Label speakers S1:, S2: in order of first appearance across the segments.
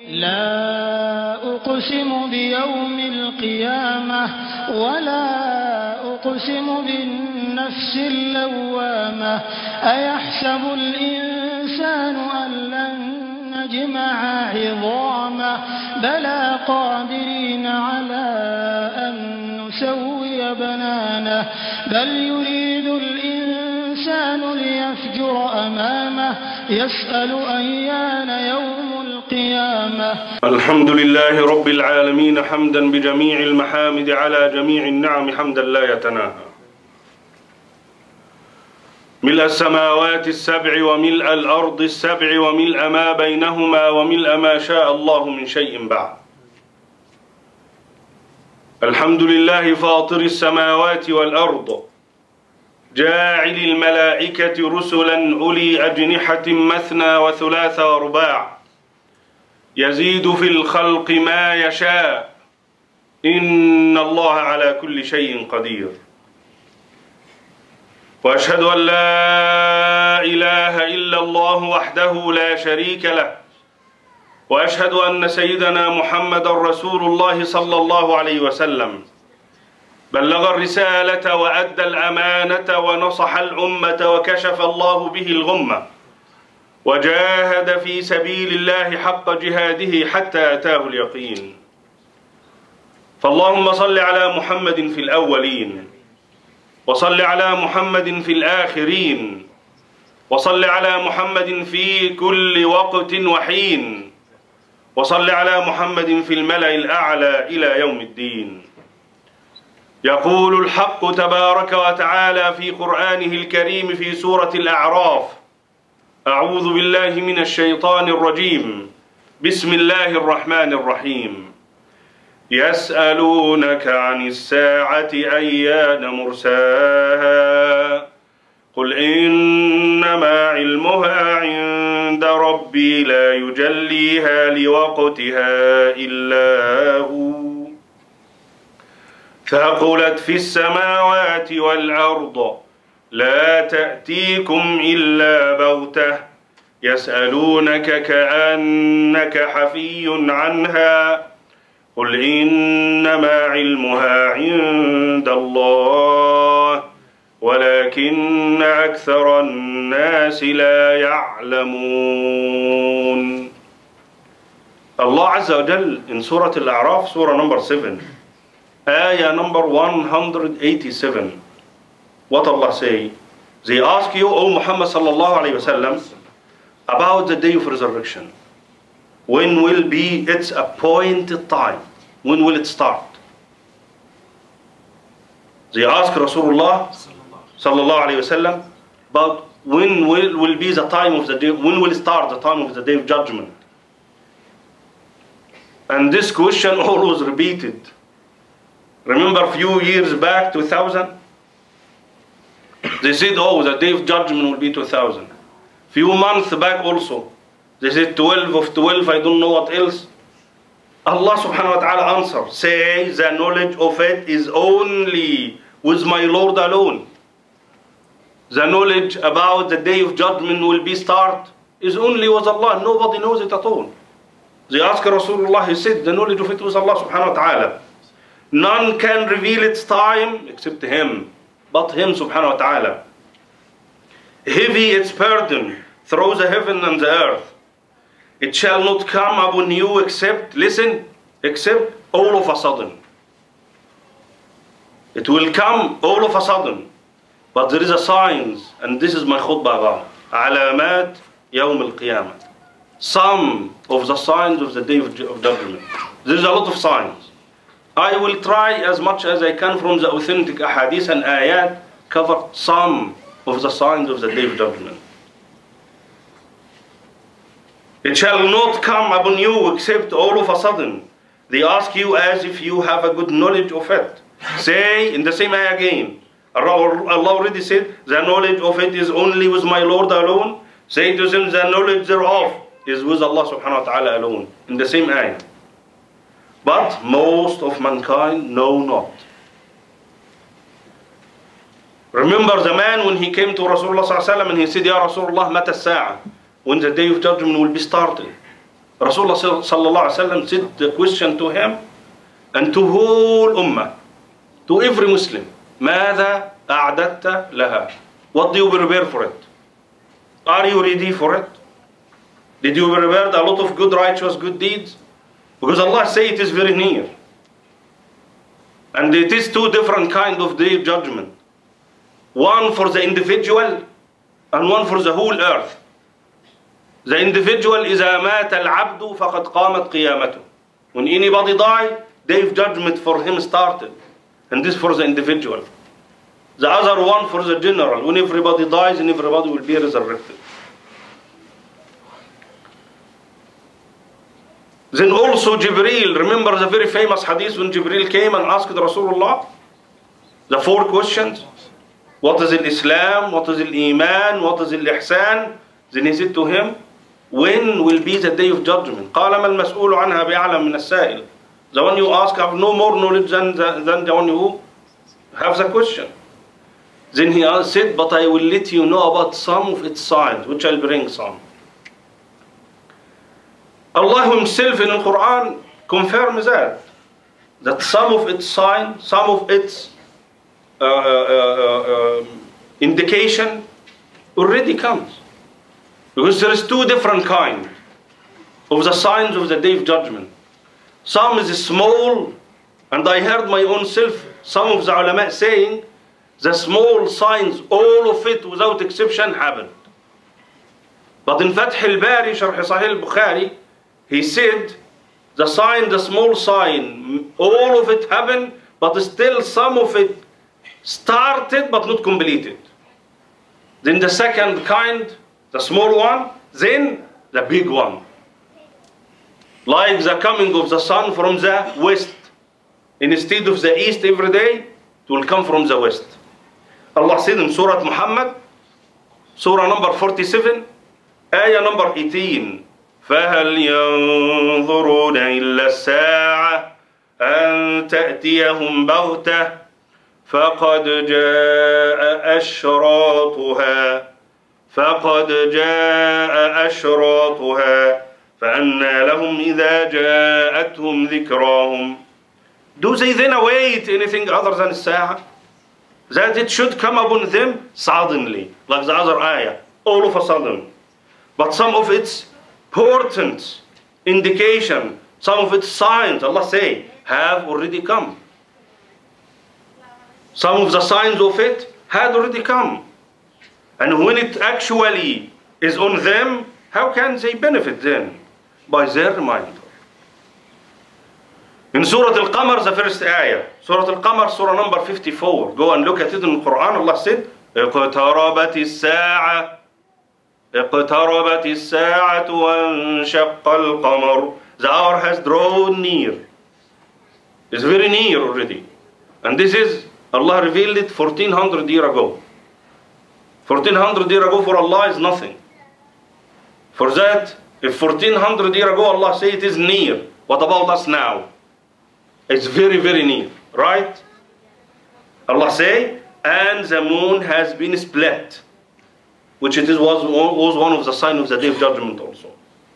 S1: لا أقسم بيوم القيامة ولا أقسم بالنفس اللوامة أيحسب الإنسان أن لن نجمع عظامه بلى قادرين على أن نسوي بنانه بل يريد الإنسان ليفجر أمامه يسأل أيان يوم القيامة.
S2: الحمد لله رب العالمين حمدا بجميع المحامد على جميع النعم حمدا لا يتناهى ملء السماوات السبع وملء الأرض السبع وملء ما بينهما وملء ما شاء الله من شيء بعد. الحمد لله فاطر السماوات والأرض جاعل الملائكة رسلا أولي أجنحة مثنى وثلاث ورباع يزيد في الخلق ما يشاء إن الله على كل شيء قدير. وأشهد أن لا إله إلا الله وحده لا شريك له وأشهد أن سيدنا محمد رسول الله صلى الله عليه وسلم بلغ الرسالة وأدى الأمانة ونصح الأمة وكشف الله به الغمة وجاهد في سبيل الله حق جهاده حتى أتاه اليقين. فاللهم صل على محمد في الأولين وصل على محمد في الآخرين وصل على محمد في كل وقت وحين وصل على محمد في الملأ الأعلى إلى يوم الدين. يقول الحق تبارك وتعالى في قرآنه الكريم في سورة الأعراف: أعوذ بالله من الشيطان الرجيم بسم الله الرحمن الرحيم يسألونك عن الساعة أيان مرساها قل إنما علمها عند ربي لا يجليها لوقتها إلا هو ثقلت في السماوات والأرض لا تأتيكم إلا بغتة يسألونك كأنك حفي عنها قل إنما علمها عند الله ولكن أكثر الناس لا يعلمون. Allah Azza wa Jal in Surah Al-A'raf, Surah number 7, Ayah number 187. What Allah say? They ask you, O Muhammad sallallahu alayhi wa sallam, about the day of resurrection. When will be its appointed time? When will it start? They ask Rasulullah sallallahu alayhi wa sallam about when will be the time of the day, when will start the time of the day of judgment. And this question always repeated. Remember a few years back, 2000? They said, oh, the day of judgment will be 2000. Few months back also, they said 12 of 12, I don't know what else. Allah subhanahu wa ta'ala answered, say the knowledge of it is only with my Lord alone. The knowledge about the day of judgment will be start is only with Allah. Nobody knows it at all. They asked Rasulullah, he said, the knowledge of it was Allah subhanahu wa ta'ala. None can reveal its time except Him, but Him subhanahu wa ta'ala. Heavy its burden through the heaven and the earth. It shall not come upon you except, listen, except all of a sudden. It will come all of a sudden. But there is a signs, and this is my khutbah, alamat yawm al-qiyamah. Some of the signs of the day of judgment. There is a lot of signs. I will try as much as I can from the authentic ahadith and ayat cover some of the signs of the day of judgment. It shall not come upon you except all of a sudden. They ask you as if you have a good knowledge of it. Say in the same ayah again, Allah already said, the knowledge of it is only with my Lord alone. Say to them, the knowledge thereof is with Allah subhanahu wa ta'ala alone. In the same ayah. But most of mankind know not. Remember the man when he came to Rasulullah sallallahu alaihi wasallam and he said, Ya Rasulullah, mata as-sa'a? When the day of judgment will be started. Rasulullah sallallahu alaihi wasallam said the question to him and to whole ummah, to every Muslim. ماذا أعددت لها? What do you prepare for it? Are you ready for it? Did you prepare a lot of good, righteous, good deeds? Because Allah says it is very near. And it is two different kinds of day of judgment. One for the individual and one for the whole earth. The individual إذا مات العبد فقد قامت قيامته. When anybody die, day of judgment for him started. And this for the individual. The other one for the general. When everybody dies and everybody will be resurrected. Then also Jibreel, remember the very famous hadith when Jibreel came and asked Rasulullah the 4 questions. What is Islam? What is Iman? What is Ihsan? Then he said to him, when will be the day of judgment? قال ما المسؤول عنها بأعلم من السائل. The one you ask have no more knowledge than the one who have the question. Then he said, but I will let you know about some of its signs, which I'll bring some. Allah himself in the Quran confirms that some of its signs, some of its indication already comes. Because there is 2 different kinds of the signs of the day of judgment. Some is small, and I heard my own self, some of the ulama saying, the small signs, all of it without exception happened. But in Fath al-Bari, Sharh Sahih al-Bukhari, he said, the sign, the small sign, all of it happened, but still some of it started but not completed. Then the second kind, the small one, then the big one. Like the coming of the sun from the west. Instead of the east every day, it will come from the west. Allah said in Surah Muhammad, Surah number 47, Ayah number 18, فَهَلْ يَنظُرُونَ إِلَّا السَّاعَةَ أَن تَأْتِيَهُمْ بَغْتَةً فَقَدْ جَاءَ أَشْرَاطُهَا فَأَنَّى لَهُمْ إِذَا جَاءَتْهُمْ ذِكْرَاهُمْ. Do they then await anything other than الساعة? That it should come upon them suddenly, like the other ayah, all of a sudden. But some of its portents, indication, some of its signs, Allah say, have already come. Some of the signs of it had already come. And when it actually is on them, how can they benefit then? By their reminder. In Surah Al-Qamar, the first ayah, Surah Al-Qamar, Surah number 54. Go and look at it in the Quran. Allah said, اقتربت الساعة وانشق القمر. The hour has drawn near. It's very near already. And this is, Allah revealed it 1400 years ago. 1400 years ago for Allah is nothing. For that, if 1400 years ago Allah said it is near, what about us now? It's very, very near, right? Allah say, and the moon has been split, which was one of the signs of the day of judgment also.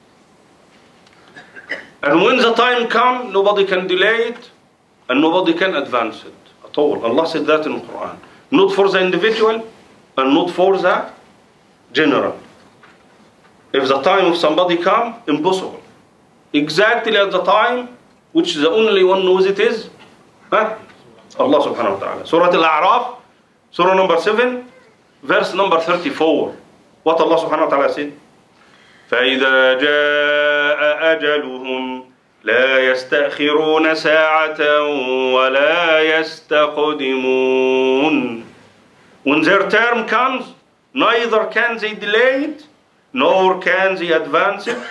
S2: And when the time comes, nobody can delay it, and nobody can advance it at all. Allah said that in the Quran. Not for the individual, and not for the general. If the time of somebody come, impossible. Exactly at the time which the only one knows it is Allah subhanahu wa ta'ala. Surah Al-A'raf, Surah number 7, verse number 34. What Allah subhanahu wa ta'ala said? فَإِذَا جَاءَ أَجَلُهُمْ لَا يَسْتَأْخِرُونَ سَاعَةً وَلَا يَسْتَقْدِمُونَ. When their term comes, neither can they delay it, nor can they advance it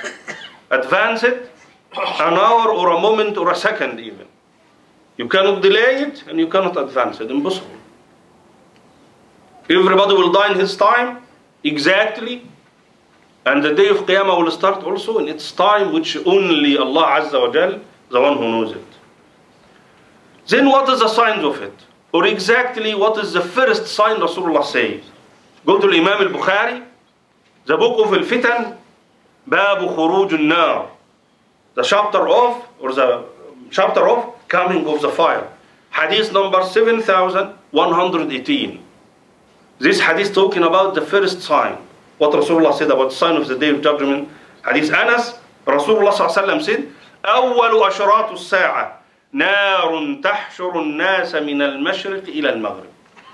S2: an hour or a moment or a second even. You cannot delay it and you cannot advance it. Impossible. Everybody will die in his time, exactly. And the day of Qiyamah will start also in its time, which only Allah Azza wa Jal, the one who knows it. Then what is the signs of it? Or exactly what is the first sign Rasulullah says? Go to Imam al-Bukhari, the book of Al-Fitan, Babu Khuruj al-Nar, the chapter of coming of the fire. Hadith number 7118. This hadith talking about the first sign. What Rasulullah said about the sign of the day of judgment. Hadith Anas, Rasulullah sallallahu said, أول أشراط الساعة نار تحشر الناس من المشرق إلى المغرب.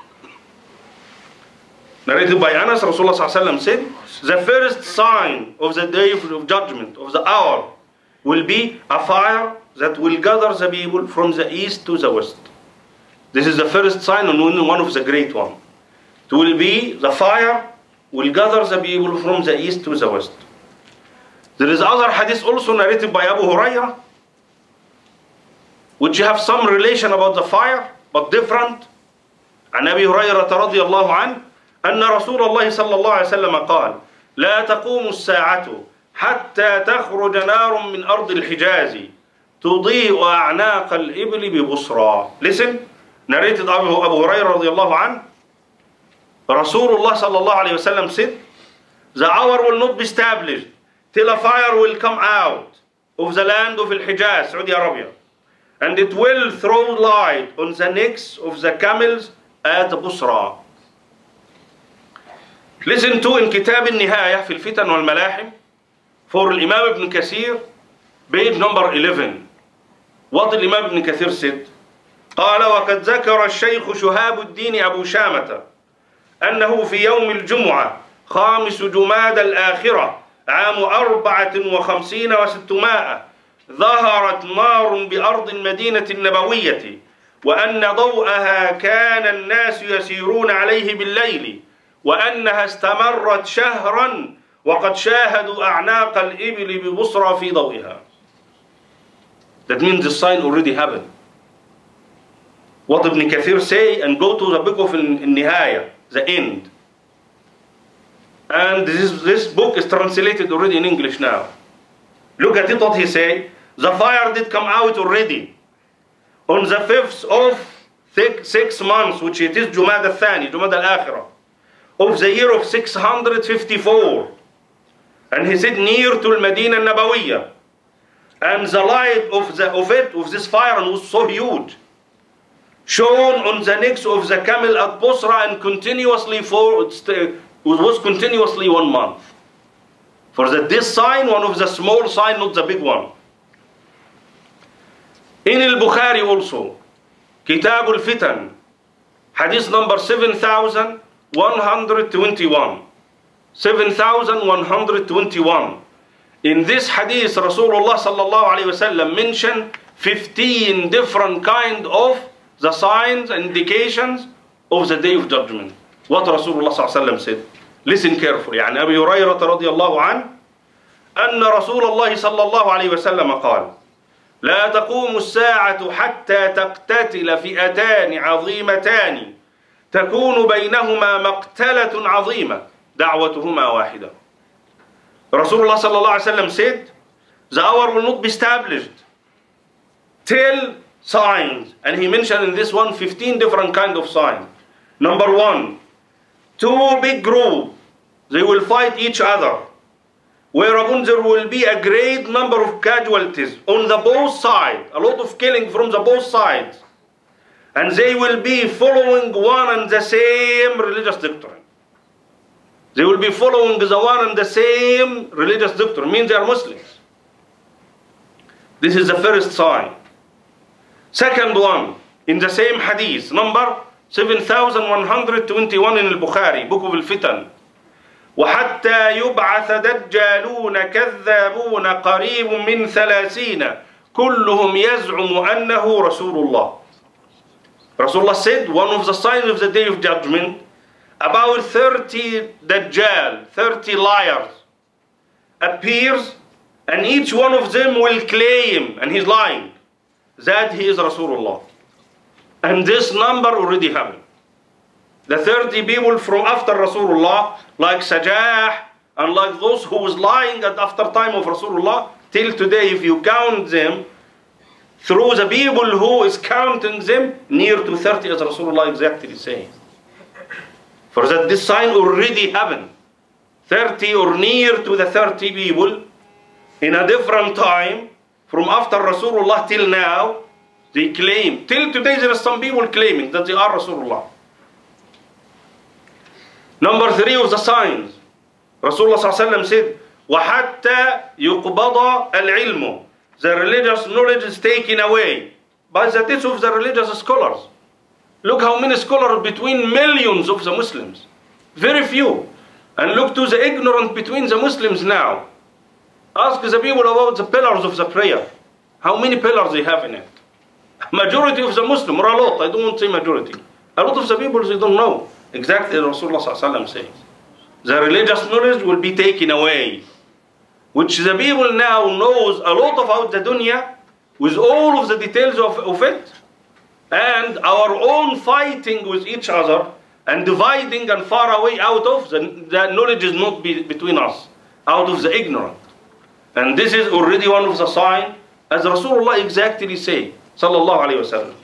S2: Narrated by Anas, Rasulullah sallallahu said, the first sign of the day of judgment, of the hour, will be a fire that will gather the people from the east to the west. This is the first sign and one of the great one. It will be the fire will gather the people from the east to the west. There is other hadith also narrated by Abu Hurairah, which have some relation about the fire, but different. عن أبي هريرة رضي الله عنه أن رسول الله صلى الله عليه وسلم قال لا تقوم الساعة حتى تخرج نار من أرض الحجاز تضيء أعناق الإبل ببصرى. Listen, narrated Abu Hurairah رضي الله عنه. Rasulullah sallallahu alayhi wasallam said, the hour will not be established till a fire will come out of the land of Al-Hijaz, Saudi Arabia, and it will throw light on the necks of the camels at Busra. Listen to in Kitab al-Nihaya في الفتن والملاحم for Imam Ibn Kathir, page number 11. What the Imam Ibn Kathir said? قال وقد ذكر الشيخ شهاب الدين أبو شامة أنه في يوم الجمعة 5 جماد الآخرة عام 54 و600 ظهرت نار بأرض المدينة النبوية وأن ضوءها كان الناس يسيرون عليه بالليل وأنها استمرت شهرا وقد شاهدوا أعناق الإبل ببصرى في ضوئها. That means the sign already happened. What Ibn Kathir say, and go to the book of Nihaya, the end. And this book is translated already in English now. Look at it, what he say. The fire did come out already. On the 5th of 6 months, which it is Jumad al-Thani, Jumad al-Akhirah, of the year of 654. And he said near to al-Madinah al-Nabawiyah. And the light of this fire was so huge, shown on the necks of the camel at Busra, and continuously was continuously 1 month. For that this sign, one of the small sign, not the big one. In al-Bukhari also, Kitab al-Fitan, hadith number 7121. 7121. In this hadith, Rasulullah sallallahu alayhi wasallam mentioned 15 different kind of the signs and indications of the day of judgment. What Rasulullah sallallahu alayhi wasallam said. Listen carefully. عن أبي هريرة رضي الله عنه أن رسول الله صلى الله عليه وسلم قال لا تقوم الساعة حتى تقتتل فئتان عظيمتان تكون بينهما مقتلة عظيمة دعوتهما واحدة. Rasulullah sallallahu alaihi wasallam said, the hour will not be established till signs, and he mentioned in this one 15 different kind of signs. Number 1, 2 big groups, they will fight each other, whereupon there will be a great number of casualties on the both sides, a lot of killing from the both sides, and they will be following one and the same religious doctrine. They will be following the one and the same religious doctrine, means they are Muslims. This is the first sign. Second one, in the same hadith, number 7121 in al-Bukhari, book of al-Fitan. وَحَتَّى يُبْعَثَ دَجَّالُونَ كَذَّابُونَ قَرِيبٌ مِّن 30 كُلُّهُمْ يَزْعُمُ أَنَّهُ رَسُولُ اللَّهِ. Rasulullah said, one of the signs of the day of judgment, about 30 Dajjal, 30 liars appears, and each one of them will claim, and he's lying, that he is Rasulullah. And this number already happened. The 30 people from after Rasulullah, like Sajah, and like those who was lying at after time of Rasulullah, till today, if you count them, through the people who is counting them, near to 30 as Rasulullah exactly saying. For that this sign already happened. 30 or near to the 30 people in a different time, from after Rasulullah till now, they claim, till today there are some people claiming that they are Rasulullah. Number 3 of the signs, Rasulullah ﷺ said, وَحَتَّى يُقْبَضَ الْعِلْمُ. The religious knowledge is taken away by the death of the religious scholars. Look how many scholars between millions of the Muslims. Very few. And look to the ignorant between the Muslims now. Ask the people about the pillars of the prayer. How many pillars they have in it? Majority of the Muslim, or a lot, I don't want to say majority. A lot of the people, they don't know. Exactly as Rasulullah ﷺ says. The religious knowledge will be taken away. Which the people now knows a lot about the dunya, with all of the details of it. And our own fighting with each other, and dividing and far away out of, the knowledge is not between us, out of the ignorant. And this is already one of the signs, as Rasulullah exactly say, sallallahu alayhi wa sallam.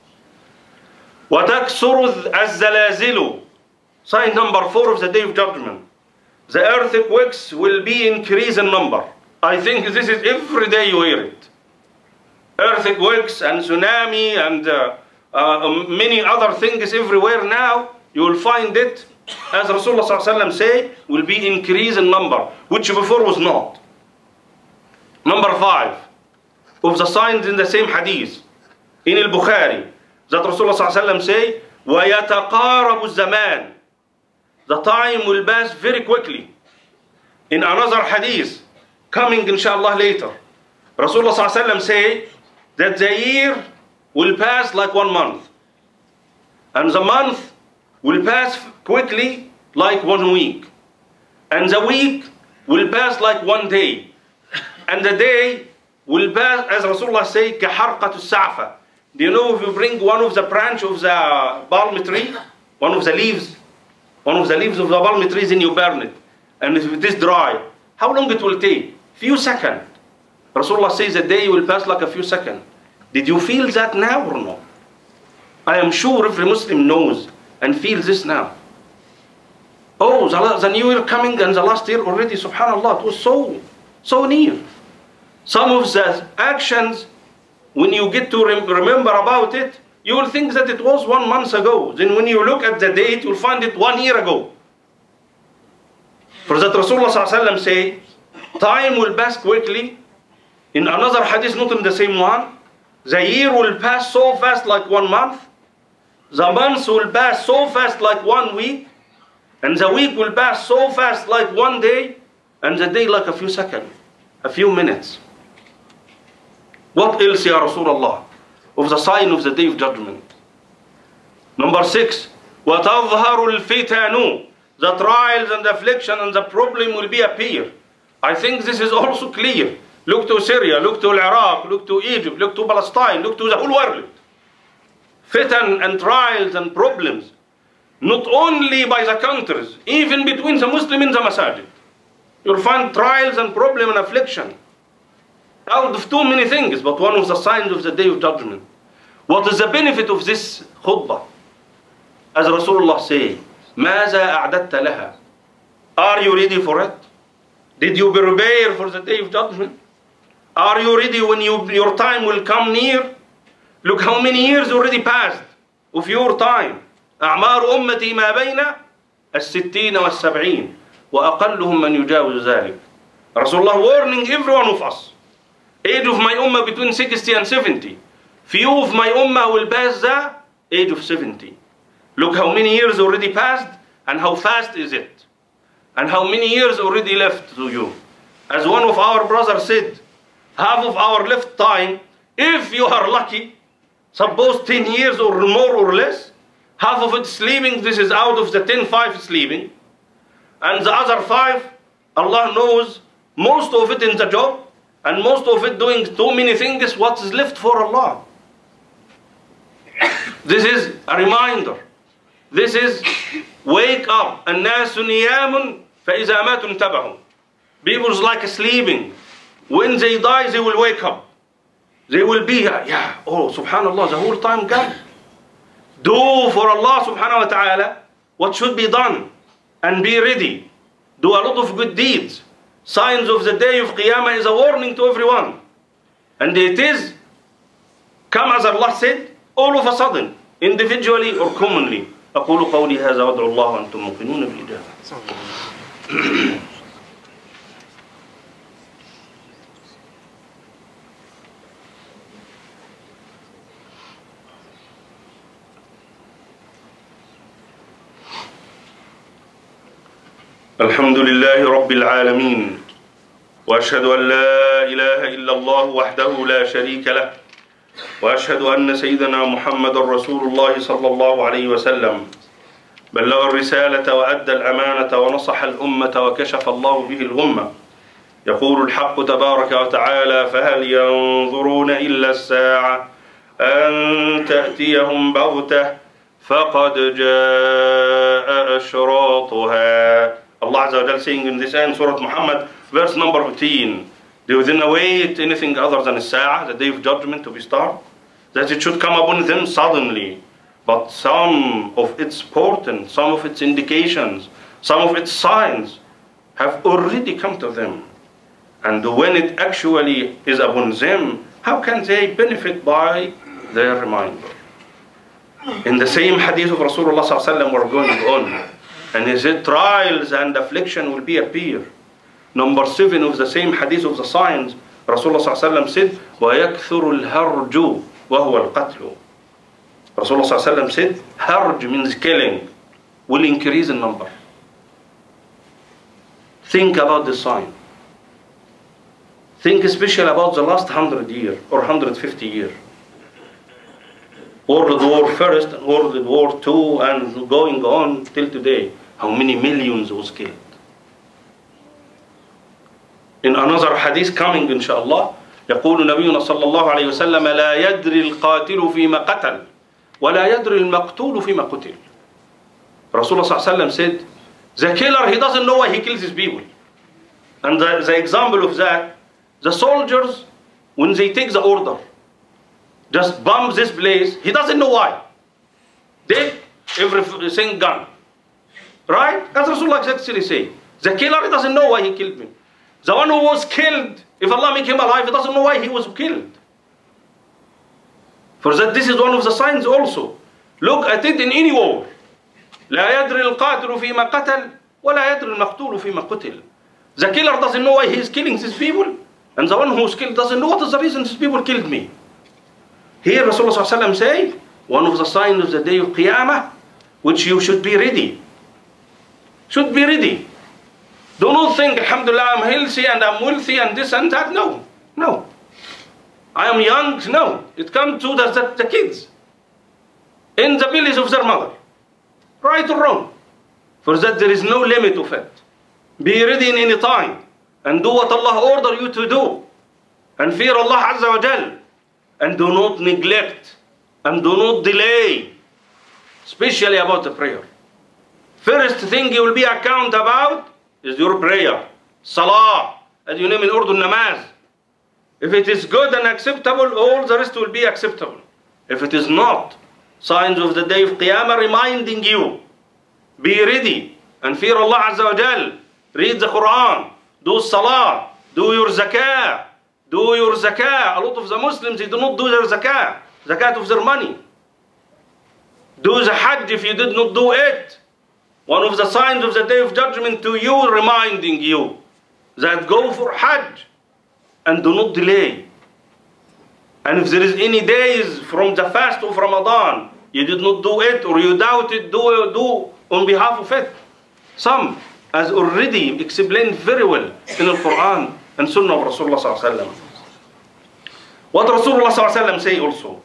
S2: وَتَكْسُرُ الزَّلَازِلُ. Sign number 4 of the Day of Judgment. The earthquakes will be increased in number. I think this is every day you hear it. Earthquakes and tsunami and many other things everywhere now, you will find it, as Rasulullah ﷺ say, will be increased in number, which before was not. Number 5 of the signs in the same hadith, in al-Bukhari, that Rasulullah ﷺ say, وَيَتَقَارَبُ الزَّمَانِ. The time will pass very quickly. In another hadith, coming inshallah later, Rasulullah ﷺ say that the year will pass like 1 month. And the month will pass quickly like 1 week. And the week will pass like 1 day. And the day will pass, as Rasulullah say, كَحَرْقَةُ السَّعْفَةِ. Do you know, if you bring one of the branch of the palm tree, one of the leaves of the palm trees, and you burn it, and if it is dry, how long it will take? Few seconds. Rasulullah says the day will pass like a few seconds. Did you feel that now or no? I am sure every Muslim knows and feels this now. Oh, the new year coming, and the last year already, subhanAllah, it was so near. Some of the actions, when you get to remember about it, you will think that it was 1 month ago. Then when you look at the date, you'll find it 1 year ago. For that Rasulullah ﷺ say, time will pass quickly. In another hadith, not in the same one, the year will pass so fast like 1 month. The months will pass so fast like 1 week. And the week will pass so fast like 1 day. And the day like a few seconds, a few minutes. What else, Ya Rasulullah, of the sign of the Day of Judgment? Number 6, وَتَظْهَرُ الْفِتَنُ. The trials and the affliction and the problem will be appear. I think this is also clear. Look to Syria, look to Iraq, look to Egypt, look to Palestine, look to the whole world. Fitan and trials and problems. Not only by the countries, even between the Muslims and the masajid. You'll find trials and problem and affliction. Out of too many things, but one of the signs of the Day of Judgment. What is the benefit of this khutbah? As Rasulullah say, ماذا أعددت لها? Are you ready for it? Did you prepare for the Day of Judgment? Are you ready when your time will come near? Look how many years already passed of your time. أعمار أمتي ما بين 60 و70 وأقلهم من يجاوز ذلك. Rasulullah warning every one of us. Age of my ummah between 60 and 70. Few of my ummah will pass the age of 70. Look how many years already passed, and how fast is it. And how many years already left to you. As one of our brothers said, half of our left time, if you are lucky, suppose 10 years or more or less, half of it sleeping, this is out of the 10, 5 sleeping. And the other 5, Allah knows, most of it in the job, and most of it doing too many things, what is left for Allah. This is a reminder. This is wake up. الناس نيام فإذا ماتوا انتبهوا. People's like sleeping. When they die, they will wake up. They will be, oh, subhanallah, the whole time gone. Do for Allah subhanahu wa ta'ala what should be done. And be ready. Do a lot of good deeds. Signs of the Day of Qiyamah is a warning to everyone. And it is, come as Allah said, all of a sudden, individually or commonly. أقول قولي هذا وأدعو الله وأنتم موقنون بالإجابة. الحمد لله رب العالمين وأشهد أن لا إله إلا الله وحده لا شريك له وأشهد أن سيدنا محمد رسول الله صلى الله عليه وسلم بلغ الرسالة وأدى الأمانة ونصح الأمة وكشف الله به الغمة. يقول الحق تبارك وتعالى فهل ينظرون إلا الساعة أن تأتيهم بغتة فقد جاء أشراطها. Allah Azza wa Jal saying in this end, Surah Muhammad, verse number 18, they didn't await anything other than the day of judgment to be started, that it should come upon them suddenly. But some of its portents, some of its indications, some of its signs have already come to them. And when it actually is upon them, how can they benefit by their reminder? In the same hadith of Rasulullah sallallahu alaihi wasallam we're going on. And he said, trials and affliction will be appear. Number 7 of the same hadith of the signs, Rasulullah sallallahu alaihi wasallam said, وَيَكْثُرُ الْهَرْجُ وَهُوَ الْقَتْلُ. Rasulullah sallallahu alaihi wasallam said, harj means killing, will increase in number. Think about the sign. Think especially about the last 100 years or 150 years. World War I and World War II and going on till today. How many millions was killed? In another hadith coming inshallah, يقول نبينا صلى الله عليه وسلم لا يدري القاتل فيما قتل ولا يدري المقتول فيما قتل. Rasulullah صلى الله عليه وسلم said, the killer, he doesn't know why he kills his people. And the example of that, the soldiers, when they take the order, just bomb this place, he doesn't know why. Take everything gun. Right? As Rasulullah actually say. The killer, he doesn't know why he killed me. The one who was killed, if Allah make him alive, he doesn't know why he was killed. For that, this is one of the signs also. Look at it in any war. لا يدري القاتل فيما قتل ولا يدري المقتول فيما قتل. The killer doesn't know why he is killing his people, and the one who is killed doesn't know what is the reason these people killed me. Here Rasulullah ﷺ say, one of the signs of the day of Qiyamah, which you should be ready. Should be ready. Do not think, alhamdulillah, I'm healthy and I'm wealthy and this and that. No, no. I am young. No. It comes to the kids in the bellies of their mother. Right or wrong. For that there is no limit of it. Be ready in any time and do what Allah order you to do. And fear Allah Azza wa Jal. And do not neglect and do not delay, especially about the prayer. First thing you will be account about is your prayer. Salah, as you name in Urdu, namaz. If it is good and acceptable, all the rest will be acceptable. If it is not, signs of the day of Qiyamah reminding you, be ready and fear Allah Azza wa Jal. Read the Quran, do Salah, do your zakah. Do your zakah. A lot of the Muslims, they do not do their zakah. Zakat of their money. Do the hajj if you did not do it. One of the signs of the day of judgment to you, reminding you that go for hajj and do not delay. And if there is any days from the fast of Ramadan, you did not do it or you doubt it, do on behalf of it. Some, as already explained very well in the Quran and Sunnah of Rasulullah sallallahu alaihi wasallam. What Rasulullah sallallahu alaihi wasallam say also.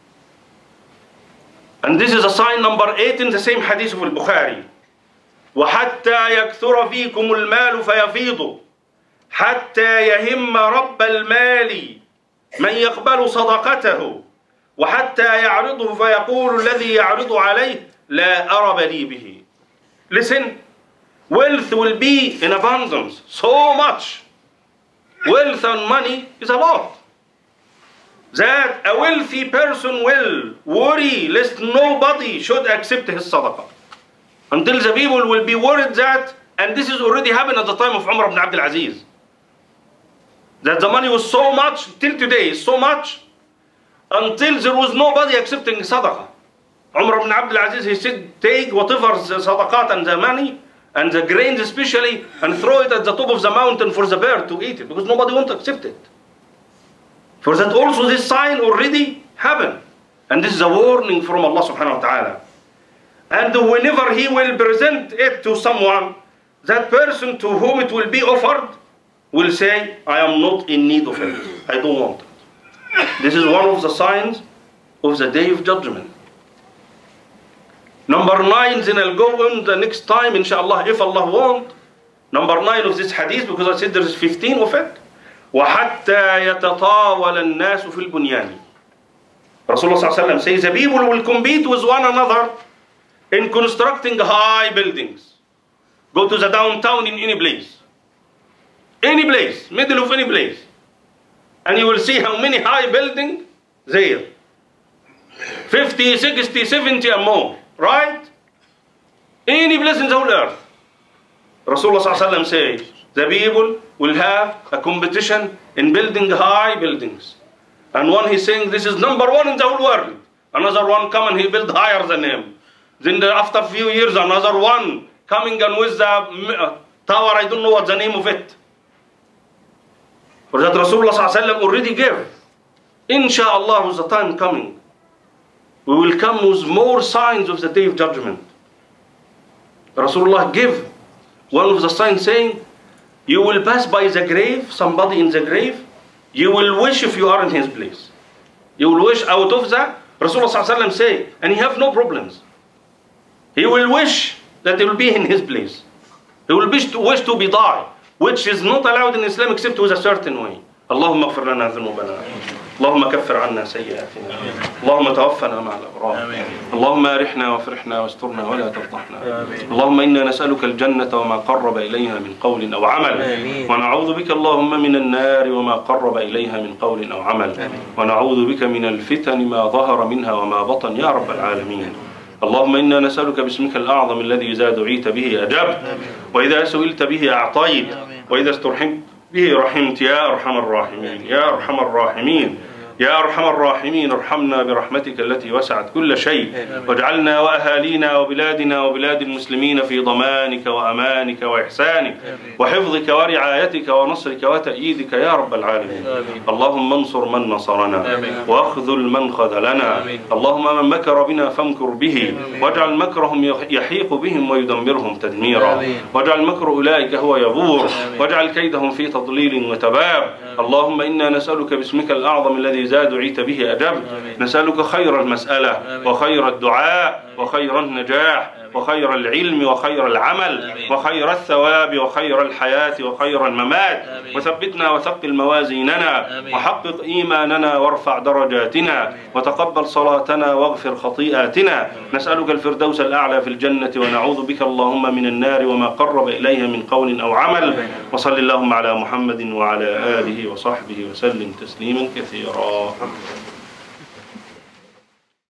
S2: And this is a sign number 8 in the same hadith of al-Bukhari. وَحَتَّى يَكْثُرَ فِيكُمُ الْمَالُ فَيَفِيضُ حَتَّى يَهِمَّ رَبَّ الْمَالِ مَنْ يَقْبَلُ صَدَقَتَهُ وَحَتَّى يَعْرِضُهُ فَيَقُولُ الَّذِي يَعْرِضُ عَلَيْهِ لَا أَرَبَ لِي بِهِ. Listen, wealth will be in abundance, so much. Wealth and money is a lot. That a wealthy person will worry lest nobody should accept his sadaqah. Until the people will be worried that, and this is already happened at the time of Umar ibn Abdul Aziz. that the money was so much, till today, so much, until there was nobody accepting sadaqah. Umar ibn Abdul Aziz, he said, take whatever sadaqat and the money, and the grains especially, and throw it at the top of the mountain for the bird to eat it, because nobody wants to accept it. For that also this sign already happened. And this is a warning from Allah subhanahu wa ta'ala. And whenever He will present it to someone, that person to whom it will be offered will say, I am not in need of it. I don't want it. This is one of the signs of the Day of Judgment. Number 9, then I'll go on the next time, inshallah, if Allah wants. Number 9 of this hadith, because I said there is 15 of it. وَحَتَّى يَتَطَاوَلَ النَّاسُ فِي الْبُنْيَانِ. Rasulullah says the people will compete with one another in constructing high buildings. Go to the downtown in any place. Any place, middle of any place. And you will see how many high buildings there. 50, 60, 70 and more. Right? Any place in the whole earth. Rasulullah says the people will have a competition in building high buildings. And one he's saying this is number 1 in the whole world. Another one come and he build higher than him. Then after a few years another one coming and with the tower, I don't know what the name of it. For that Rasulullah already gave. Insha'Allah was the time coming. We will come with more signs of the Day of Judgment. Rasulullah gave one of the signs saying, you will pass by the grave, somebody in the grave, you will wish if you are in his place. You will wish out of that. Rasulullah say, and he have no problems. He will wish that he will be in his place. He will wish to be die, which is not allowed in Islam except with a certain way. اللهم اغفر لنا ذنوبنا اللهم كفر عنا سيئاتنا اللهم توفنا مع الأبرار اللهم أرحنا وافرحنا واسترنا ولا تفضحنا اللهم إنا نسألك الجنة وما قرب إليها من قول أو عمل ونعوذ بك اللهم من النار وما قرب إليها من قول أو عمل ونعوذ بك من الفتن ما ظهر منها وما بطن يا رب العالمين اللهم إنا نسألك باسمك الأعظم الذي إذا دعيت به أجبت وإذا سئلت به أعطيت وإذا استرحمت به رحمت يا أرحم الراحمين يا أرحم الراحمين يا أرحم الراحمين ارحمنا برحمتك التي وسعت كل شيء واجعلنا وأهالينا وبلادنا وبلاد المسلمين في ضمانك وأمانك وإحسانك وحفظك ورعايتك ونصرك وتأييدك يا رب العالمين اللهم انصر من نصرنا واخذل من خذلنا اللهم من مكر بنا فامكر به واجعل مكرهم يحيق بهم ويدمرهم تدميرا واجعل مكر أولئك هو يبور واجعل كيدهم في تضليل وتباب اللهم إنا نسألك باسمك الأعظم الذي إذا دعيت به أجبت نسألك خير المسألة وخير الدعاء وخير النجاح وخير العلم وخير العمل وخير الثواب وخير الحياة وخير الممات وثبتنا وثقل موازيننا وحقق إيماننا وارفع درجاتنا وتقبل صلاتنا واغفر خطيئاتنا نسألك الفردوس الأعلى في الجنة ونعوذ بك اللهم من النار وما قرب إليها من قول أو عمل وصل اللهم على محمد وعلى آله وصحبه وسلم تسليما كثيرا.